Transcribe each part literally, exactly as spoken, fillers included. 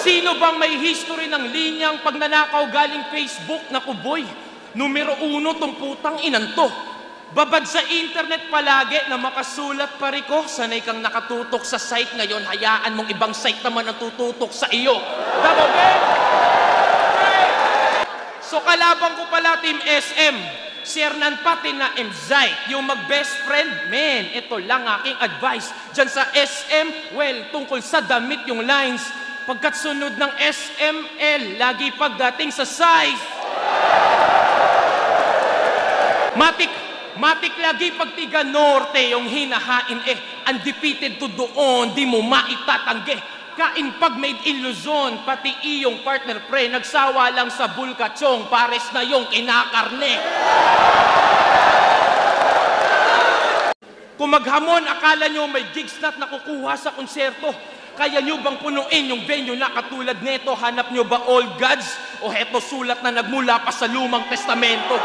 Sino bang may history ng linyang pagnanakaw galing Facebook na kuboy? Numero uno tong putang inanto. Babad sa internet palagi na makasulat pa rin ko. Sanay kang nakatutok sa site ngayon. Hayaan mong ibang site naman ang tututok sa iyo. Double game! So kalaban ko pala Team S M. Siernan pati na M Z I. Yung mag-best friend, men, ito lang aking advice. Diyan sa S M, well, tungkol sa damit yung lines. Pagkat sunod ng S M L, lagi pagdating sa size. Matik, matik lagi pag tiga norte yung hinahain eh. Undefeated to doon, di mo maitatanggi. Kain pag made in Luzon, pati iyong partner pre, nagsawa lang sa bulkachong, pares na yung kinakarne. Kung maghamon, akala nyo may gigs na't nakukuha sa konserto. Kaya nyo bang punuin yung venue na katulad neto? Hanap nyo ba old gods? O heto sulat na nagmula pa sa lumang testamento?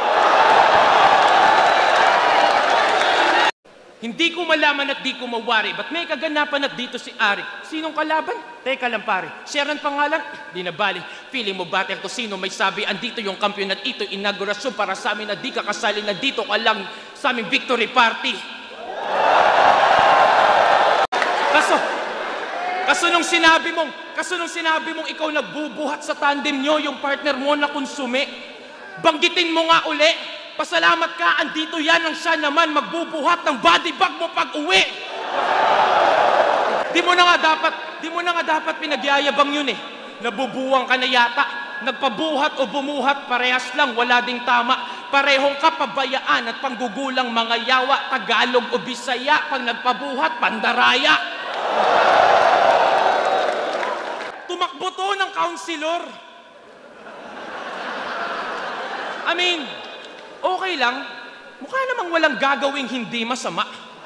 Hindi ko malaman at di ko mawari. Ba't may kaganapan at dito si Ari? Sinong kalaban? Teka lang pare. Share ng pangalan? Di na bali. Feeling mo battle to sino may sabi? Andito yung kampiyon at ito inaugurasyon para sa amin na di ka kasali na dito ka lang sa aming victory party. Kaso, kaso nung sinabi mong, kaso nung sinabi mong ikaw nagbubuhat sa tandem nyo, yung partner mo na konsume, banggitin mo nga uli. Pasalamat ka, andito yan ang siya naman magbubuhat ng body bag mo pag uwi. Di mo na nga dapat, di mo na nga dapat pinagyayabang yun eh. Nabubuwang ka na yata. Nagpabuhat o bumuhat, parehas lang, wala ding tama. Parehong kapabayaan at panggugulang mga yawa, Tagalog o Bisaya. Pag nagpabuhat, pandaraya. Tumakbo to ng counselor. I mean, okay lang, mukha namang walang gagawing hindi masama.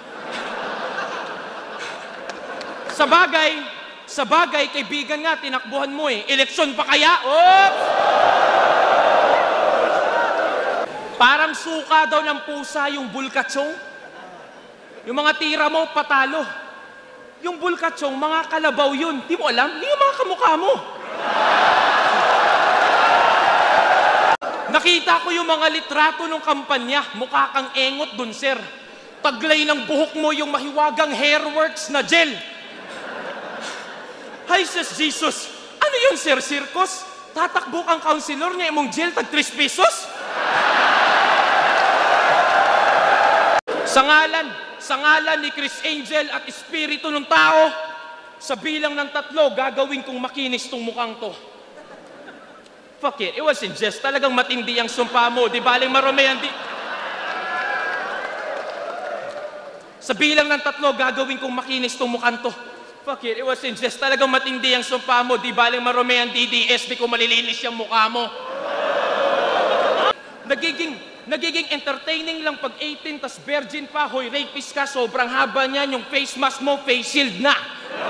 Sa bagay, sa bagay, kaibigan nga, tinakbuhan mo eh. Eleksyon pa kaya? Oops! Parang suka daw ng pusa yung bulkachong. Yung mga tira mo, patalo. Yung bulkachong, mga kalabaw yun. Di mo alam? Di yung mga kamukha mo. Nakita ko yung mga litrato ng kampanya. Mukha kang engot dun, sir. Taglay ng buhok mo yung mahiwagang hairworks na gel. Hi, sis Jesus. Ano yun, sir, circus? Tatakbo kang counselor niya imong gel tag tres pesos? Sa ngalan, sa ngalan ni Chris Angel at espiritu ng tao, sa bilang ng tatlo, gagawin kong makinis tong mukhang to. Fuck it, it wasn't just. Talagang matindi ang sumpa mo. Di baling marumayan di... Sa bilang ng tatlo, gagawin kong makinis tong mukhang to. Fuck it, it wasn't just. Talagang matindi ang sumpa mo. Di baling marumayan D D S. Di ko malilinis yung mukha mo. Nagiging, nagiging entertaining lang pag eighteen, tas virgin pa. Hoy, rapist ka. Sobrang haba niyan. Yung face mask mo, face shield na.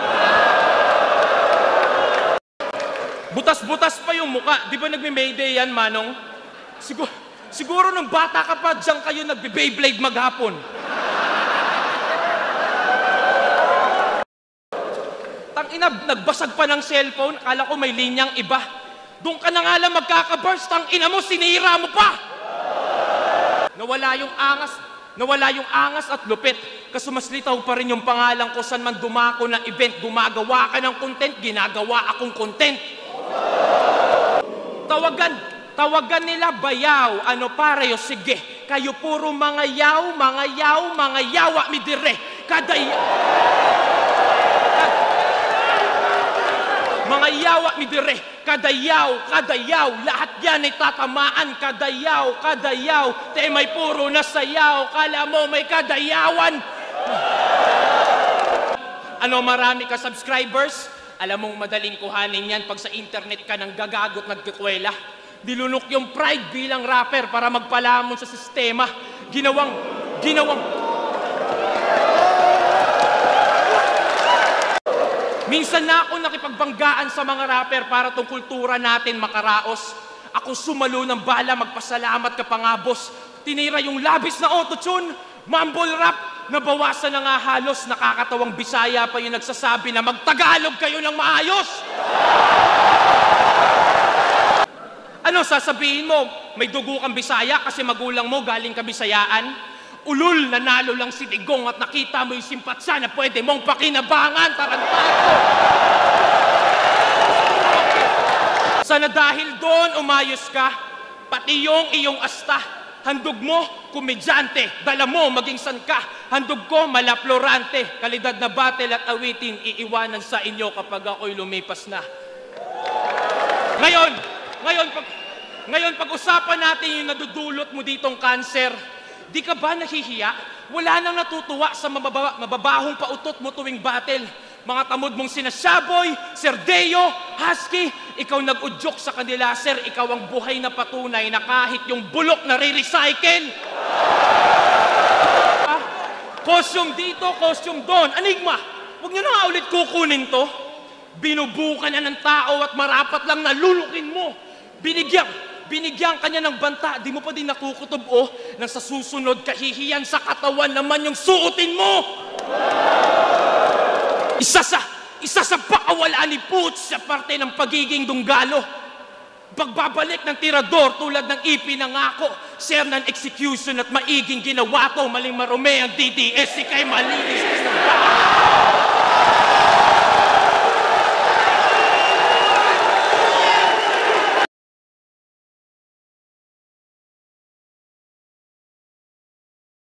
Butas-butas pa yung muka. Di ba nagme-mayday yan, Manong? Siguro, siguro nung bata ka pa, diyan kayo nagbe-Beyblade maghapon. Tangina, nagbasag pa ng cellphone. Akala ko may linyang iba. Doon ka na nga lang magkaka-burst. Tangina mo, sinira mo pa! Nawala yung angas. Nawala yung angas at lupit. Kaso mas litaw pa rin yung pangalan ko saan man dumako ng event. Gumagawa ka ng content, ginagawa akong content. Tawagan, tawagan nila bayaw. Ano pareho? Sige. Kayo puro mga yaw, mga yaw, mga yawa mi dire. Kada mga yawa mi dire. Kada yaw, kada yaw. Lahat yan ay tatamaan. Kada yaw, kada yaw. Te may puro na sayaw. Kala mo may kadayawan. Ano, marami ka subscribers? Alam mong madaling kuhanin yan pag sa internet ka nang gagagot nagkikwela. Dilunok yung pride bilang rapper para magpalamon sa sistema. Ginawang, ginawang... Minsan na ako nakipagbanggaan sa mga rapper para tong kultura natin makaraos. Ako sumalo ng bala, magpasalamat ka pa nga, boss. Tinira yung labis na autotune, mumble rap. Nabawasan na nga halos, nakakatawang Bisaya pa yung nagsasabi na magtagalog kayo ng maayos! Ano sasabihin mo? May dugo kang Bisaya kasi magulang mo galing ka Bisayaan? Ulul, nanalo lang si Digong at nakita mo yung simpatsa na pwede mong pakinabangan, tarantado! Sana dahil doon umayos ka, pati yung iyong asta, handog mo, komedyante, dala mo, maging san ka, handog ko, malaplorante, kalidad na battle at awitin, iiwanan sa inyo kapag ako'y lumipas na. Ngayon, ngayon, pag, ngayon pag-usapan natin yung nadudulot mo ditong cancer, di ka ba nahihiya? Wala nang natutuwa sa mababa, mababahong pautot mo tuwing battle. Mga tamod mong sinasyaboy, Sir Deo, Husky, ikaw nag-udyok sa kanila, Sir, ikaw ang buhay na patunay na kahit yung bulok na re-recycle. Ah, costume dito, costume doon. Enigma, huwag nyo na nga ulit kukunin to. Binubukan na ng tao at marapat lang nalulukin mo. Binigyan, binigyan kanya ng banta, di mo pa din nakukutob, oh, nang sa susunod kahihiyan sa katawan naman yung suotin mo. Isa sa, isa sa pakawala ni Pooch sa parte ng pagiging dunggalo. Pagbabalik ng tirador tulad ng ipinangako, Sir, ng execution at maiging ginawa to, maling marume ang D D S, ikay malinis na